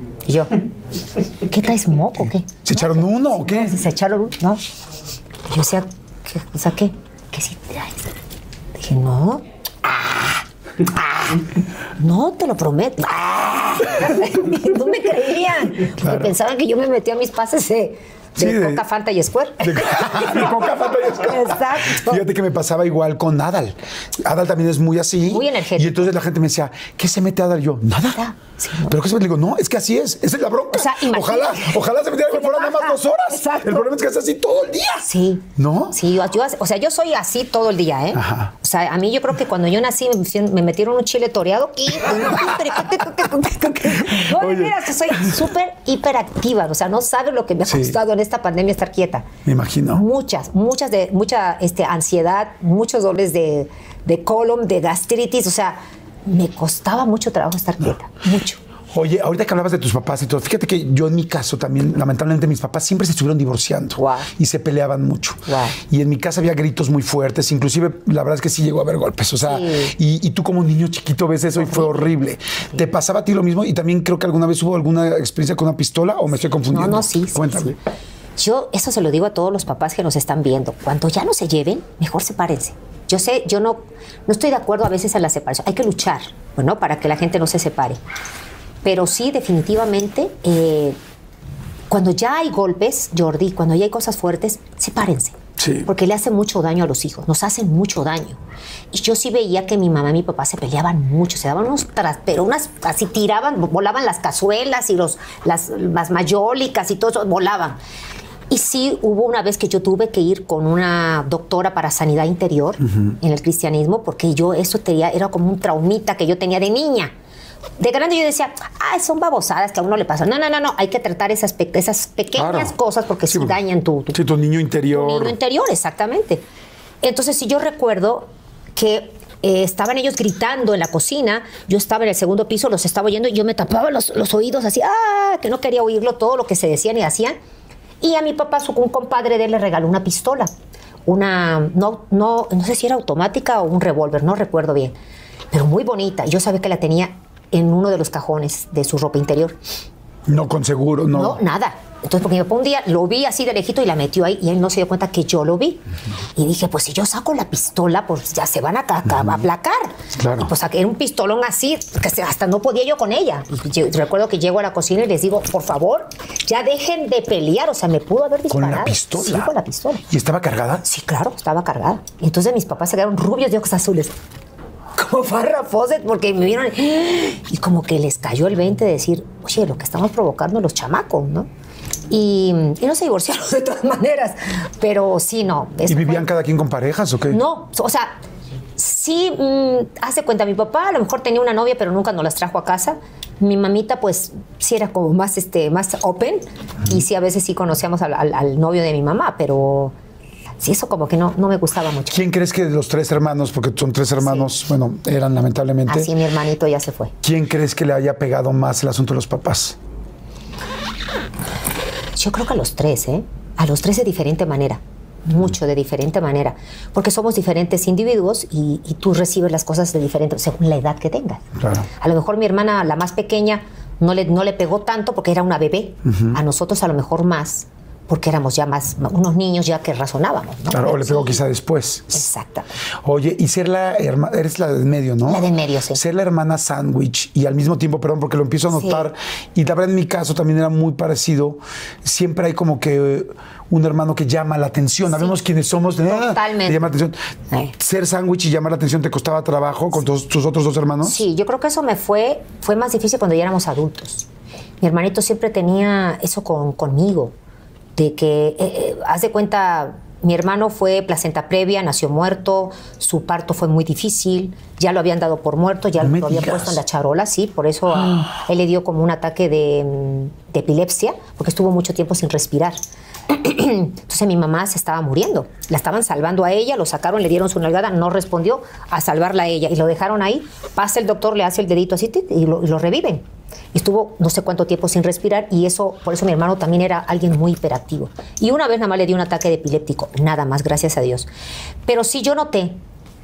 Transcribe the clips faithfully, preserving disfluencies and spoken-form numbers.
Y yo, ¿qué traes moco o qué? ¿Se echaron uno o qué? ¿Se echaron uno? No. Y yo decía, ¿qué? O sea, ¿qué? ¿Qué sí traes? Dije, no. Ah, ah, no, te lo prometo. Ah. No me creían. Claro. Pensaban que yo me metía a mis pases de... De, sí, de Coca, Fanta y Square. De, de Coca, Fanta y Square. Exacto. Fíjate que me pasaba igual con Adal. Adal también es muy así. Muy energético. Y entonces la gente me decía, ¿qué se mete Adal? Yo, nada. Sí, ¿no? Pero ¿qué se mete? Le digo, no, es que así es. Esa es la bronca. O sea, ojalá, ojalá se metiera que fuera nada más dos horas. Exacto. El problema es que es así todo el día. Sí. ¿No? Sí, yo, yo, o sea, yo soy así todo el día, ¿eh? Ajá. O sea, a mí yo creo que cuando yo nací me, me metieron un chile toreado y... No, mira, que soy súper hiperactiva. O sea, no sabes lo que me ha costado sí. en esta pandemia estar quieta. Me imagino. Muchas, muchas de, mucha este, ansiedad, muchos dolores de, de colon, de gastritis. O sea, me costaba mucho trabajo estar quieta. No. Mucho. Oye, ahorita que hablabas de tus papás y todo, fíjate que yo en mi caso también, lamentablemente, mis papás siempre se estuvieron divorciando wow. y se peleaban mucho. Wow. Y en mi casa había gritos muy fuertes, inclusive la verdad es que sí llegó a haber golpes. O sea, sí. y, y tú como niño chiquito ves eso y fue horrible. Sí. ¿Te pasaba a ti lo mismo? Y también creo que alguna vez hubo alguna experiencia con una pistola o me estoy confundiendo. No, no, sí. Cuéntame. Sí, sí. Yo eso se lo digo a todos los papás que nos están viendo. Cuando ya no se lleven, mejor sepárense. Yo sé, yo no, no estoy de acuerdo a veces en la separación. Hay que luchar, bueno, para que la gente no se separe. Pero sí, definitivamente, eh, cuando ya hay golpes, Jordi, cuando ya hay cosas fuertes, sepárense. Sí. Porque le hace mucho daño a los hijos, nos hacen mucho daño. Y yo sí veía que mi mamá y mi papá se peleaban mucho, se daban unos tras, pero unas, así tiraban, volaban las cazuelas y los, las, las mayólicas y todo eso, volaban. Y sí, hubo una vez que yo tuve que ir con una doctora para sanidad interior uh-huh. en el cristianismo, porque yo eso tenía, era como un traumita que yo tenía de niña. De grande yo decía, ah, son babosadas que a uno le pasan. No, no, no, no, hay que tratar esas, pe esas pequeñas claro. cosas porque sí, sí dañan tu, tu, sí, tu niño interior. Tu niño interior, exactamente. Entonces, si yo recuerdo que eh, estaban ellos gritando en la cocina, yo estaba en el segundo piso, los estaba oyendo y yo me tapaba los, los oídos así, ah, que no quería oírlo todo lo que se decían y hacían. Y a mi papá, su, un compadre de él le regaló una pistola. Una, no, no, no sé si era automática o un revólver, no recuerdo bien, pero muy bonita. Yo sabía que la tenía en uno de los cajones de su ropa interior. No, con seguro, no. No, nada. Entonces, porque mi papá un día lo vi así de lejito y la metió ahí y él no se dio cuenta que yo lo vi. Uh-huh. Y dije, pues si yo saco la pistola, pues ya se van a, a, a aplacar. Claro. Y pues era un pistolón así, que hasta no podía yo con ella. Y yo, recuerdo que llego a la cocina y les digo, por favor, ya dejen de pelear. O sea, me pudo haber disparado. ¿Con la pistola? Sí, con la pistola. ¿Y estaba cargada? Sí, claro, estaba cargada. Y entonces mis papás se quedaron rubios de ojos azules. Como Farrah Fawcett, porque me vieron y como que les cayó el veinte de decir, oye, lo que estamos provocando los chamacos, ¿no? Y, y no se divorciaron de todas maneras, pero sí, no. ¿Y vivían fue... cada quien con parejas o qué? No, o sea, sí, mmm, hace cuenta, mi papá a lo mejor tenía una novia, pero nunca nos las trajo a casa. Mi mamita, pues, sí era como más, este, más open, uh-huh. y sí, a veces sí conocíamos al, al, al novio de mi mamá, pero... Sí, eso como que no, no me gustaba mucho. ¿Quién crees que de los tres hermanos, porque son tres hermanos, sí. bueno, eran lamentablemente... Así mi hermanito ya se fue. ¿Quién crees que le haya pegado más el asunto de los papás? Yo creo que a los tres, ¿eh? A los tres de diferente manera. Mucho de diferente manera. Porque somos diferentes individuos y, y tú recibes las cosas de diferente, según la edad que tengas. Claro. A lo mejor mi hermana, la más pequeña, no le, no le pegó tanto porque era una bebé. Uh-huh. A nosotros a lo mejor más. Porque éramos ya más, unos niños ya que razonábamos, ¿no? Claro, o le pegó sí. quizá después. Exacto. Oye, y ser la hermana, eres la del medio, ¿no? La del medio, sí. Ser la hermana sándwich y al mismo tiempo, perdón, porque lo empiezo a notar, sí. y la verdad en mi caso también era muy parecido, siempre hay como que un hermano que llama la atención, sí. sabemos quiénes somos. Totalmente. Te llama la atención. Sí. Ser sándwich y llamar la atención, ¿te costaba trabajo con tus, tus otros dos hermanos? Sí, yo creo que eso me fue, fue más difícil cuando ya éramos adultos. Mi hermanito siempre tenía eso con, conmigo. De que, eh, eh, haz de cuenta, mi hermano fue placenta previa, nació muerto, su parto fue muy difícil, ya lo habían dado por muerto, ya no lo habían puesto en la charola, sí, por eso ah. a él le dio como un ataque de, de epilepsia, porque estuvo mucho tiempo sin respirar. Entonces mi mamá se estaba muriendo, la estaban salvando a ella, lo sacaron, le dieron su nalgada, no respondió, a salvarla a ella, y lo dejaron ahí, pasa el doctor, le hace el dedito así y lo, y lo reviven. Estuvo no sé cuánto tiempo sin respirar y eso, por eso mi hermano también era alguien muy hiperactivo. Y una vez nada más le dio un ataque de epiléptico, nada más, gracias a Dios. Pero sí yo noté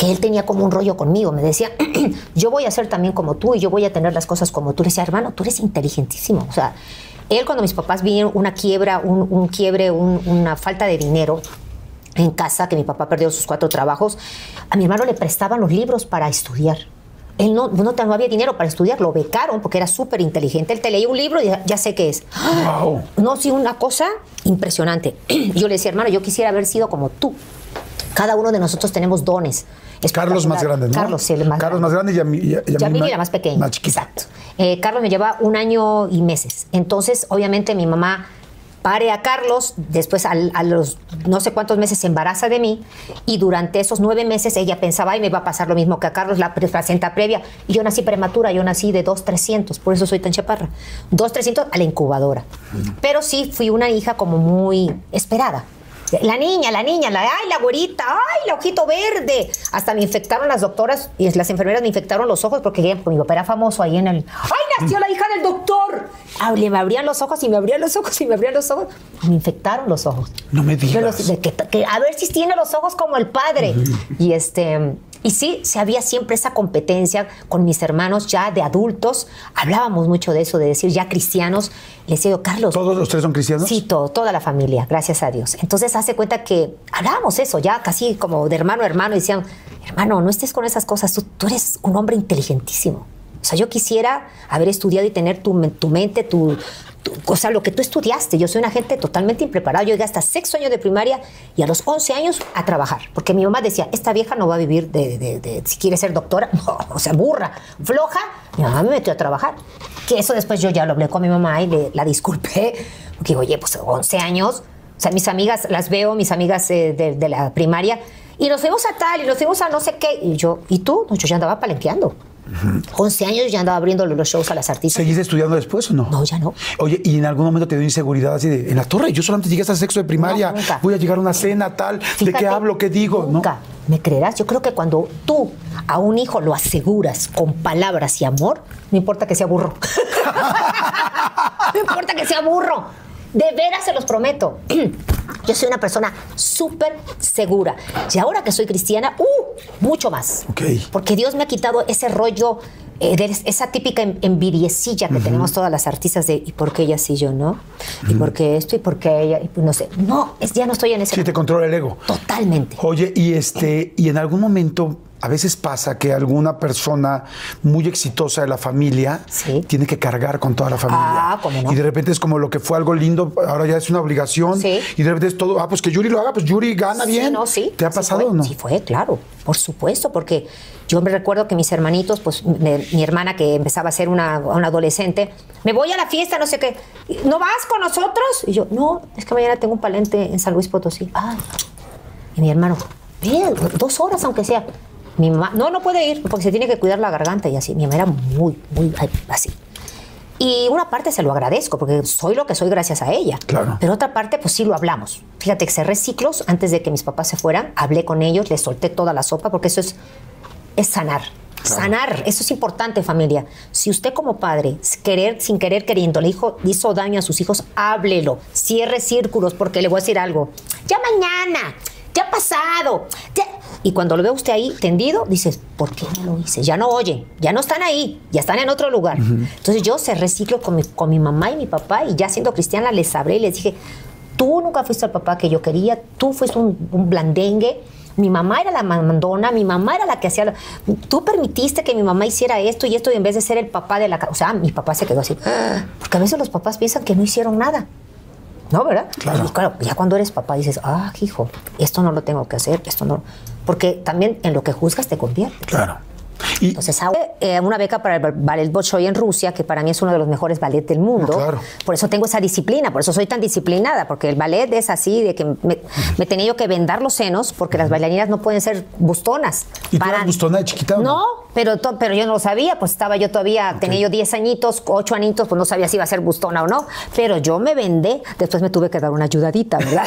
que él tenía como un rollo conmigo. Me decía, yo voy a ser también como tú y yo voy a tener las cosas como tú. Le decía, hermano, tú eres inteligentísimo. O sea, él cuando mis papás vinieron, una quiebra, un, un quiebre, un, una falta de dinero en casa, que mi papá perdió sus cuatro trabajos, a mi hermano le prestaban los libros para estudiar. Él no, no, no había dinero para estudiar, lo becaron porque era súper inteligente. Él te leía un libro y ya, ya sé qué es. Wow. No, sí, una cosa impresionante. Yo le decía, hermano, yo quisiera haber sido como tú. Cada uno de nosotros tenemos dones. Carlos más grande, ¿no? Carlos, sí, el más Carlos grande. más grande y Yamil, Yamil era más pequeño. Más chiquita. Exacto. Eh, Carlos me lleva un año y meses. Entonces, obviamente, mi mamá pare a Carlos, después a, a los no sé cuántos meses se embaraza de mí y durante esos nueve meses ella pensaba, ay, me va a pasar lo mismo que a Carlos, la placenta previa. Y yo nací prematura, yo nací de dos trescientos, por eso soy tan chaparra. dos trescientos a la incubadora. Uh-huh. Pero sí fui una hija como muy esperada. La niña, la niña, la, ay, la güerita, ay, el ojito verde. Hasta me infectaron las doctoras y las enfermeras me infectaron los ojos porque mi papá era famoso ahí en el... ¡Ay, nació la hija del doctor! Me abrían los ojos y me abrían los ojos y me abrían los ojos. Me infectaron los ojos. No me digas. Los, de que, que, a ver si tiene los ojos como el padre. Uh-huh. Y este... Y sí, se había siempre esa competencia con mis hermanos ya de adultos. Hablábamos mucho de eso, de decir ya cristianos. Le decía yo, Carlos... ¿Todos los tres son cristianos? Sí, todo, toda la familia, gracias a Dios. Entonces, hace cuenta que hablábamos eso, ya casi como de hermano a hermano. Y decían, hermano, no estés con esas cosas. Tú, tú eres un hombre inteligentísimo. O sea, yo quisiera haber estudiado y tener tu, tu mente, tu... Tu, o sea, lo que tú estudiaste. Yo soy una gente totalmente impreparada. Yo llegué hasta sexto año de primaria y a los once años a trabajar. Porque mi mamá decía, esta vieja no va a vivir de, de, de, de si quiere ser doctora. No, o sea, burra, floja. Mi mamá me metió a trabajar. Que eso después yo ya lo hablé con mi mamá y le, la disculpé. Porque digo, oye, pues once años. O sea, mis amigas, las veo, mis amigas eh, de, de la primaria. Y nos fuimos a tal y nos fuimos a no sé qué. Y yo, ¿y tú? No, yo ya andaba palenqueando. Uh-huh. once años ya andaba abriendo los shows a las artistas. ¿Seguiste estudiando después o no? No, ya no. Oye, ¿y en algún momento te dio inseguridad así de, en la torre? Yo solamente llegué hasta sexto de primaria, no, voy a llegar a una cena, tal, Fíjate, ¿de qué hablo, qué digo? Nunca. ¿No? ¿Me creerás? Yo creo que cuando tú a un hijo lo aseguras con palabras y amor, no importa que sea burro. No importa que sea burro. De veras se los prometo. Yo soy una persona súper segura. Y ahora que soy cristiana, ¡uh! Mucho más. Okay. Porque Dios me ha quitado ese rollo, eh, de esa típica envidiecilla que uh-huh. tenemos todas las artistas de ¿y por qué ella sí, yo no? Uh-huh. ¿Y por qué esto? ¿Y por qué ella? Y pues no sé. No, es, ya no estoy en ese... Sí, te controla el ego. Totalmente. Oye, y, este, y en algún momento... A veces pasa que alguna persona muy exitosa de la familia sí. tiene que cargar con toda la familia. Ah, ¿cómo no? Y de repente es como lo que fue algo lindo, ahora ya es una obligación. Sí. Y de repente es todo, ah, pues que Yuri lo haga, pues Yuri gana sí, bien. No, sí. ¿Te ha pasado sí o no? Sí fue, claro, por supuesto, porque yo me recuerdo que mis hermanitos, pues me, mi hermana que empezaba a ser una, una adolescente, me voy a la fiesta, no sé qué, ¿no vas con nosotros? Y yo, no, es que mañana tengo un palente en San Luis Potosí. Ah. Y mi hermano, ven, dos horas aunque sea. Mi mamá, no, no puede ir porque se tiene que cuidar la garganta y así. Mi mamá era muy, muy así. Y una parte se lo agradezco porque soy lo que soy gracias a ella. Claro. Pero otra parte, pues sí lo hablamos. Fíjate que cerré ciclos antes de que mis papás se fueran. Hablé con ellos, les solté toda la sopa porque eso es, es sanar. Claro. Sanar, eso es importante, familia. Si usted como padre, querer, sin querer queriendo, le hizo, hizo daño a sus hijos, háblelo. Cierre círculos porque le voy a decir algo. Ya mañana, ya pasado, ya... Y cuando lo ve usted ahí tendido, dices, ¿por qué no lo hice? Ya no oyen, ya no están ahí, ya están en otro lugar. Uh-huh. Entonces yo cerré ciclo con mi, con mi mamá y mi papá y ya siendo cristiana les hablé y les dije, tú nunca fuiste el papá que yo quería, tú fuiste un, un blandengue, mi mamá era la mandona, mi mamá era la que hacía... Lo, tú permitiste que mi mamá hiciera esto y esto y en vez de ser el papá de la casa... O sea, mi papá se quedó así, porque a veces los papás piensan que no hicieron nada. ¿No, verdad? Claro. Y claro, ya cuando eres papá dices, ah, hijo, esto no lo tengo que hacer, esto no... Porque también en lo que juzgas te conviertes. Claro. Y entonces, eh, una beca para el ballet Bolshoi en Rusia, que para mí es uno de los mejores ballets del mundo. Oh, claro. Por eso tengo esa disciplina, por eso soy tan disciplinada, porque el ballet es así, de que me, me tenía yo que vendar los senos, porque las bailarinas no pueden ser bustonas. ¿Y para... tú eras bustona de chiquita? No, no pero, to, pero yo no lo sabía, pues estaba yo todavía, okay. tenía yo diez añitos, ocho añitos, pues no sabía si iba a ser bustona o no, pero yo me vendé, después me tuve que dar una ayudadita, ¿verdad?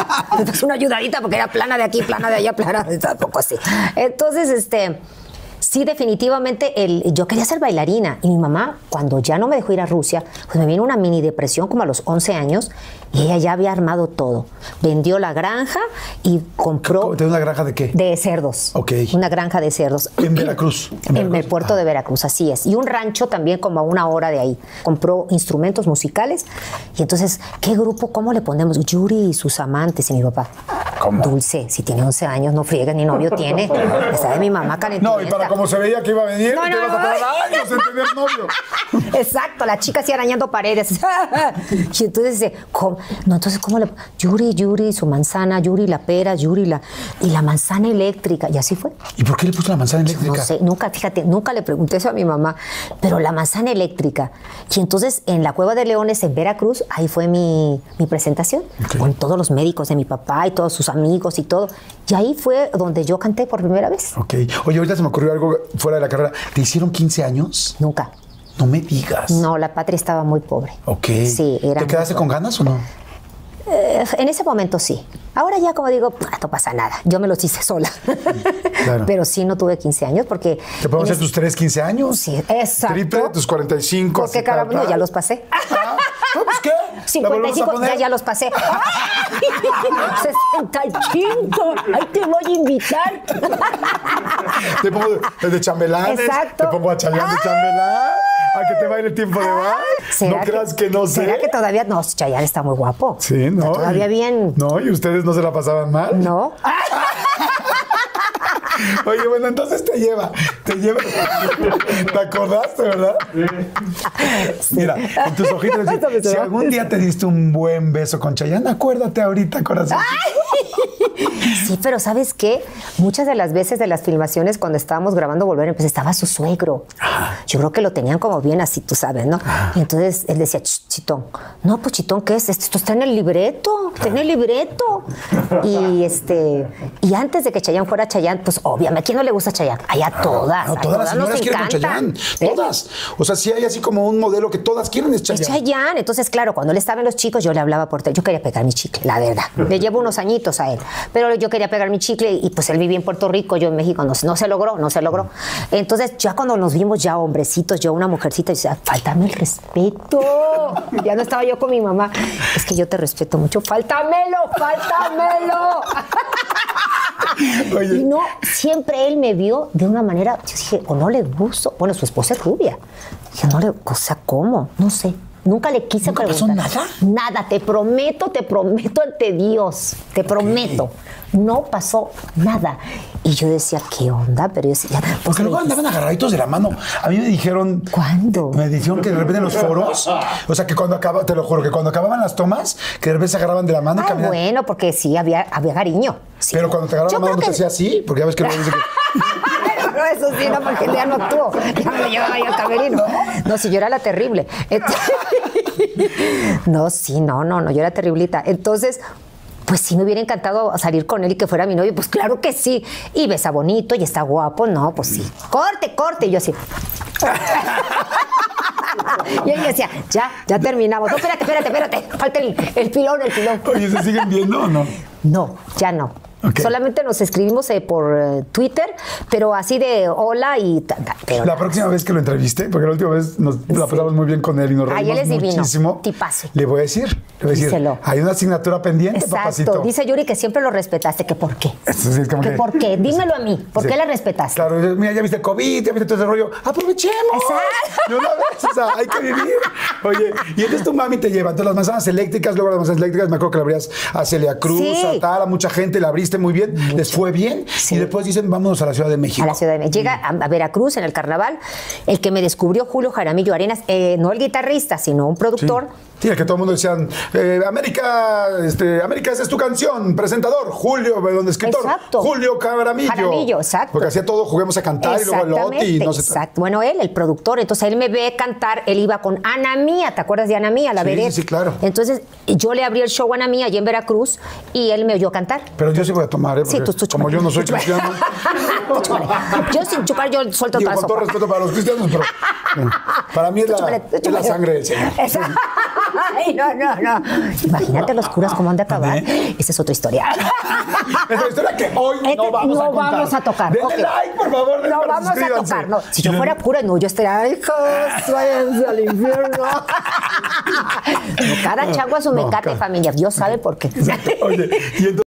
Después una ayudadita, porque era plana de aquí, plana de allá, plana de tampoco así. Entonces, este... sí, definitivamente, el, yo quería ser bailarina. Y mi mamá, cuando ya no me dejó ir a Rusia, pues me vino una mini depresión como a los once años y ella ya había armado todo. Vendió la granja y compró... ¿Tiene una granja de qué? De cerdos. Ok. Una granja de cerdos. En Veracruz. En, Veracruz. En el puerto ah. de Veracruz, así es. Y un rancho también como a una hora de ahí. Compró instrumentos musicales y entonces, ¿qué grupo? ¿Cómo le ponemos? Yuri y sus amantes y mi papá. ¿Cómo? Dulce, si tiene once años, no friegues, ni novio tiene. Esa de mi mamá calenturienta. No, y para como se veía que iba a venir, no, te no, vas a tardar años en tener novio. Exacto, la chica así arañando paredes. Y entonces dice, ¿cómo? No, entonces, ¿cómo le...? Yuri, Yuri, su manzana, Yuri, la pera, Yuri, la... Y la manzana eléctrica. Y así fue. ¿Y por qué le puso la manzana eléctrica? No sé, nunca, fíjate, nunca le pregunté eso a mi mamá. Pero la manzana eléctrica. Y entonces, en la Cueva de Leones, en Veracruz, ahí fue mi, mi presentación. Okay. Con todos los médicos de mi papá y todos sus amigos y todo. Y ahí fue donde yo canté por primera vez. Ok. Oye, ahorita se me ocurrió algo fuera de la carrera. ¿Te hicieron quince años? Nunca. No me digas. No, la patria estaba muy pobre. Ok. Sí, era. ¿Te quedaste con ganas o no? Eh, en ese momento sí. Ahora ya, como digo, no pasa nada. Yo me los hice sola. Claro. Pero sí no tuve quince años porque... ¿Te podemos hacer tus tres quince años? Sí, exacto. Triple, tus cuarenta y cinco. Porque caramba, no, ya los pasé. Ah, no, pues ¿qué? cincuenta y cinco, ya, ya los pasé. sesenta y cinco. Ahí te voy a invitar. Te pongo de chambelanes. Exacto. Te pongo a Chayanne de chambelán. A que te baile el tiempo de baile. No creas que, que no sé. ¿Será que todavía? No, Chayanne está muy guapo. Sí, no. Está todavía y, bien. No, y ustedes no se la pasaban mal. No. Oye, bueno, entonces te lleva, te lleva. ¿Te acordaste, verdad? Sí. Mira, en tus ojitos, si, si algún día te diste un buen beso con Chayanne, acuérdate ahorita, corazón. Sí, pero ¿sabes qué? Muchas de las veces de las filmaciones, cuando estábamos grabando Volver, pues estaba su suegro. Yo creo que lo tenían como bien así, tú sabes, ¿no? Y entonces él decía, Chitón. No, pues Chitón, ¿qué es? Esto está en el libreto, está en el libreto. Y este, y antes de que Chayanne fuera Chayanne, pues obviamente, ¿a quién no le gusta Chayanne? Ay, a todas. No, a todas, todas las señoras nos quieren encanta. con Chayanne. Todas. O sea, sí hay así como un modelo que todas quieren es Chayanne. Es Chayanne. Entonces, claro, cuando él estaba en Los Chicos, yo le hablaba por teléfono. Yo quería pegar mi chicle, la verdad. Le llevo unos añitos a él. Pero yo quería pegar mi chicle y pues él vivía en Puerto Rico, yo en México. No, no se logró, no se logró. Entonces, ya cuando nos vimos ya hombrecitos, yo una mujercita, yo decía, fáltame el respeto. Ya no estaba yo con mi mamá. Es que yo te respeto mucho. Fáltamelo, fáltamelo. Oye. Y no, siempre él me vio de una manera, yo dije, o no le gusto. Bueno, su esposa es rubia. Dije, no le, o sea, ¿cómo? No sé. Nunca le quise ¿Nunca preguntar. pasó nada? Nada, te prometo, te prometo ante Dios. Te prometo. No pasó nada. Y yo decía, ¿qué onda? Pero yo decía, pues porque luego andaban agarraditos de la mano. A mí me dijeron... ¿Cuándo? Me dijeron que de repente en los foros, o sea, que cuando acababa, te lo juro, que cuando acababan las tomas, que de repente se agarraban de la mano y ah, caminaban. bueno, porque sí, había, había cariño. Sí. Pero cuando te agarraban la mano, ¿no te que... hacía así? Porque ya ves que luego dice que... No, eso sí, no, porque ya no actuó. Ya me llevaba yo al camerino. No, si yo era la terrible. Entonces... No, sí, no, no, no, yo era terriblita. Entonces, pues sí me hubiera encantado salir con él y que fuera mi novio. Pues claro que sí. Y besa bonito y está guapo. No, pues sí. Corte, corte. Y yo así... Y ella decía, ya, ya terminamos. No, espérate, espérate, espérate. Falta el, el pilón, el pilón. Oye, ¿se siguen viendo o no? No, ya no. Okay. Solamente nos escribimos eh, por eh, Twitter, pero así de hola y... Ta, ta, pero la próxima vez que lo entrevisté, porque la última vez nos sí. la pasamos muy bien con él y nos reímos Ay, él es muchísimo. Divino, tipazo. Le voy a decir, le voy a decir, díselo. Hay una asignatura pendiente, exacto. Papacito. Dice Yuri que siempre lo respetaste, que por qué. Eso sí, es como que, que por qué, dímelo a mí, ¿por sí. qué la respetaste? Claro, mira, ya viste el COVID, ya viste todo ese rollo, aprovechemos. Exacto. De una vez, o sea, hay que vivir. Oye, y entonces tu mami te lleva, entonces las manzanas eléctricas, luego las manzanas eléctricas, me acuerdo que la abrías a Celia Cruz, sí. a tal, a mucha gente, la abriste muy bien, mucho. Les fue bien. Sí. Y después dicen, vámonos a la Ciudad de México. A la Ciudad de México. Llega a, a Veracruz en el carnaval. El que me descubrió, Julio Jaramillo Arenas, eh, no el guitarrista, sino un productor. Sí. Sí, el que todo el mundo decían, eh, América, este, América, esa es tu canción, presentador, Julio, donde escritor, exacto. Julio Jaramillo. Jaramillo, exacto. Porque hacía todo, juguemos a cantar y luego el Oti y no sé. Exacto. Bueno, él, el productor, entonces él me ve cantar, él iba con Ana Mía, ¿te acuerdas de Ana Mía, la sí, vedette? Sí, sí, claro. Entonces yo le abrí el show a Ana Mía allí en Veracruz y él me oyó cantar. Pero yo sí voy a tomar, ¿eh? Sí, tú, tú como yo no soy cristiano. Yo sin chupar, yo suelto Digo, toda con todo respeto para los cristianos, pero eh, para mí es la, es la sangre del Señor. Ay, no, no, no. Imagínate los curas cómo han de acabar. Esa es otra historia. Es una historia que hoy este, no vamos no a contar. vamos a tocar. Denle Okay. like, por favor. No vamos a tocar. No. Si yo fuera cura, no, yo estaría, hijos, váyanse al infierno. No, cada chango a su mecate, no, familia. Dios sabe por qué. Exacto. Oye, y entonces